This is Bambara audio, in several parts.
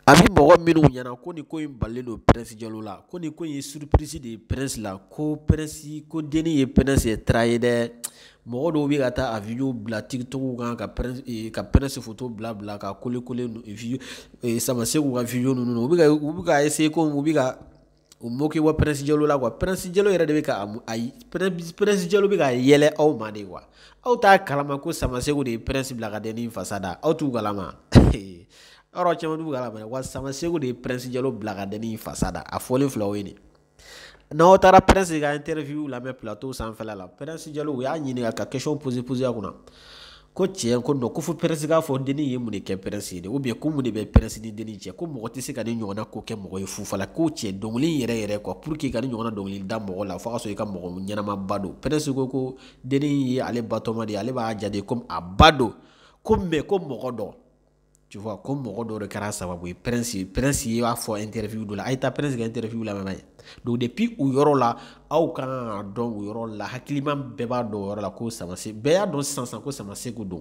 Abi mɔgɔ minnu ɲɛna ko ni ko in balen don Prince Jalo la ko ni ko in ye surprise de ye Prince la ko Prince ko denni ye Prince trahi dɛ mɔgɔ dɔw bɛ ka taa a video bila TikTok kan ka Prince photo bila ka kole video Samasego ka video ninnu u bɛ ka essayer ko u bɛ ka u moquer wa Prince Jalo la quoi Prince Jalo yɛrɛ de bɛ ka Prince Jalo bɛ ka yɛlɛ aw ma de quoi aw t'a kalama ko Samasego de ye Prince bila ka denni fasa da aw t'u kalama ɔrɔ caman b'u kalama wa Samasego de ye Prince Jalo bila ka denni fasa da a fɔlen filɛ o ye nin n'aw taara Prince ka interview lamɛn plateau sanfɛla la Prince Jalo u y'a ɲininka ka question poser a kunna ko tiɲɛ ko non ko fo Prince k'a fɔ denni ye mun de kɛ Prince ye de ou bien ko mun de bɛ Prince ni denni cɛ ko mɔgɔ tɛ se ka ni ɲɔgɔnna ko kɛ mɔgɔ ye fufala ko cɛ dɔnkili yɛrɛ quoi pour que ka ni ɲɔgɔnna dɔnkili da mɔgɔ la fo ka sɔrɔ i ka mɔgɔ ɲɛnama don Prince ko denni ye ale batoma de ye ale b'a jate comme a ba don ko mais ko mɔgɔ dɔ tu vois ko mɔgɔ dɔ de kɛra sababu ye Prince ye b'a fɔ interview dɔ la a ye taa Prince ka interview lamɛn ye donc depuis o yɔrɔ la aw kan ka dɔn o yɔrɔ la hakilima bɛɛ b'a dɔn o yɔrɔ la ko Samasego bɛɛ y'a dɔn sisan ko Samasego don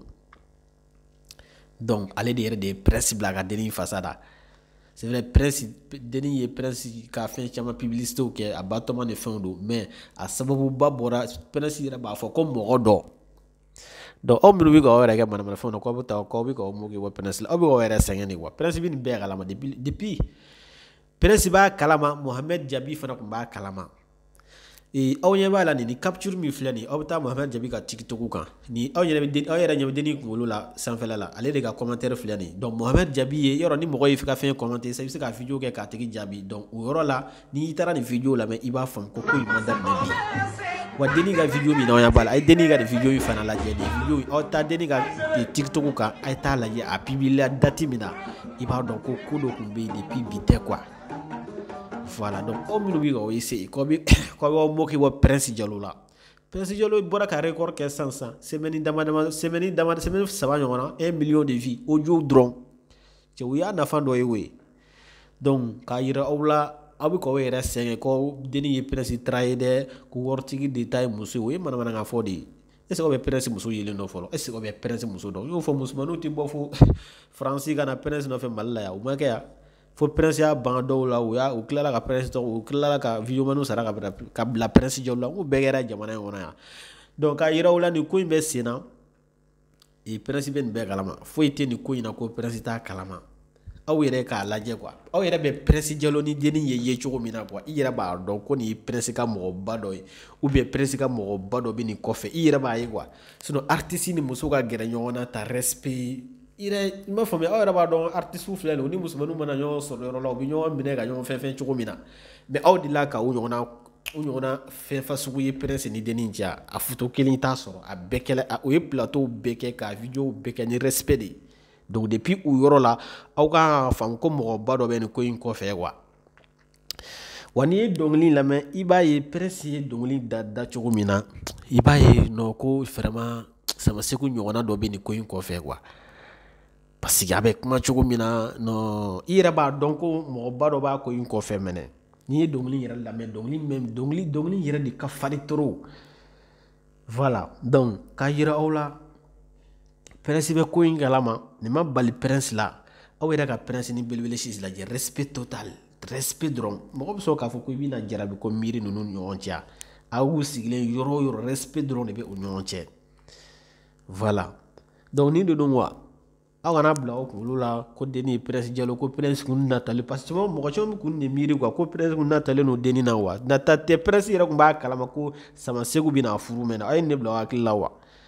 donc ale de yɛrɛ de ye Prince bila ka denni fasa da c'est vrai Prince denni ye Prince ka fɛn caman publicités kɛ a batoma ni fɛnw don mais a sababuba bɔra Prince yɛrɛ b'a fɔ ko mɔgɔ dɔ donc aw minnu bɛ k'aw yɛrɛ kɛ manamanafɛnw na k'aw bɛ k'aw moquer wa Prince la aw bɛ k'aw yɛrɛ sɛgɛn de quoi Prince bɛ nin bɛɛ kalama depuis Prince b'a kalama Mohamed Jabi fana tun b'a kalama aw ɲɛ b'a la nin capture min filɛ nin aw bɛ taa Mohamed Jabi ka TikTok kan ni aw yɛrɛ ɲɛ bɛ denni kunkolo la sanfɛla la ale de ka commentaire filɛ nin donc Mohamed Jabi ye yɔrɔ ni mɔgɔ y'i ka fɛn commenter sisan i bɛ se ka video kɛ k'a tigi jaabi donc o yɔrɔ la n'i taara nin video lamɛn i b'a faamu ko in ma daminɛ bi wa denni ka video min aw ɲɛ b'a la a ye denni ka nin video in fana lajɛ nin video aw taa denni ka TikTok kan a ye t'a lajɛ a publier date min na i b'a dɔn ko dɔ tun bɛ yen depuis bi tɛ quoi voilà donc aw minnu bɛ k'aw essayer k'aw b'aw moquer wa Prince Jalo la Prince Jalo bɔra ka record kɛ sisan semaine saba ɲɔgɔn na 1 million de vues audio dɔrɔn cɛ o y'a nafa dɔ ye o ye donc k'a yira aw la aw bɛ k'aw yɛrɛ sɛgɛn ko denni ye Prince trahi dɛ ko waritigi de ta ye muso ye o ye manamanakan fɔ de ye est-ce que aw bɛ Prince muso yelen dɔ fɔlɔ est-ce que aw bɛ Prince muso dɔn n y'o fɔ musomaninw tɛ bɔ fo Faransi ka na Prince nɔfɛ Mali la yan o ma kɛ yan fo Prince y'a ban dɔw la u tilala ka Prince tɔgɔ u tilala ka video maniw sara ka bila Prince Jalo la n ko bɛɛ kɛra jamana in kɔnɔ yan donc k'a yira aw la nin ko in bɛ sen na Prince bɛ nin bɛɛ kalama foyi tɛ nin ko in na ko Prince t'a kalama aw yɛrɛ k'a lajɛ quoi aw yɛrɛ bɛ Prince Jalo ni denni ye cogo min na quoi i yɛrɛ b'a dɔn ko nin ye Prince ka mɔgɔba dɔ ye ou bien Prince ka mɔgɔba dɔ bɛ nin kɔfɛ i yɛrɛ b'a ye quoi sinon artiste ni muso ka gɛrɛ ɲɔgɔn na ta respect i m'a faamuya aw yɛrɛ b'a dɔn artiste filɛ nin o ni musomaninw mana ɲɔgɔn sɔrɔ yɔrɔ la u bɛ ɲɔgɔn minɛ ka ɲɔgɔn fɛn cogo min na mais aw delila ka o ɲɔgɔnna fɛn fasugu ye Prince ni denni cɛ a photo kelen t'a sɔrɔ a bɛɛ kɛla o ye plateau bɛɛ kɛ ka video bɛɛ kɛ ni respect de ye donc depuis o yɔrɔ la aw ka faamu ko mɔgɔba dɔ bɛ nin ko in kɔfɛ quoi wa n'i ye dɔnkili lamɛn i b'a ye Prince ye dɔnkili da cogo min na i b'a ye non ko vraiment Samasego ɲɔgɔnna dɔ bɛ nin ko in kɔfɛ quoi parce que a bɛ kuma cogo min na non i yɛrɛ b'a dɔn ko mɔgɔba dɔ b'a ko in kɔfɛ mɛnɛ n'i ye dɔnkili yɛrɛ lamɛn dɔnkili yɛrɛ de ka farin trop voilà donc k'a yira aw la Prince bɛ ko in kalama nin ma bali Prince la aw yɛrɛ ka Prince ni belebele sisi lajɛ respect total respect dɔrɔn mɔgɔ bɛ sɔn k'a fɔ ko i bɛna jarabi ko miiri ninnu ni ɲɔgɔn cɛ aw sigilen yɔrɔ o yɔrɔ respect dɔrɔn de bɛ u ɲɔgɔn cɛ voilà donc nin de don wa aw kana bila aw kunkolo la ko denni ye Prince Jalo ko Prince kun natalen parce que mɔgɔ caman kun de miiri quoi ko Prince kun natalen don denni na wa nata tɛ Prince yɛrɛ kun b'a kalama ko Samasego bɛna furu mɛnɛ aw ye ne bila aw hakili la wa